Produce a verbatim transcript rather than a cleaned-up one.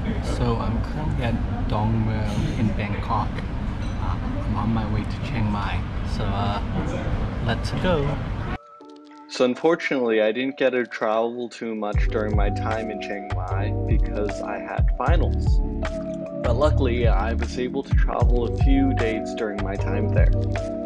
So I'm currently at Dong Mueang in Bangkok. Uh, I'm on my way to Chiang Mai. So uh, let's go. So unfortunately, I didn't get to travel too much during my time in Chiang Mai because I had finals. But luckily, I was able to travel a few dates during my time there.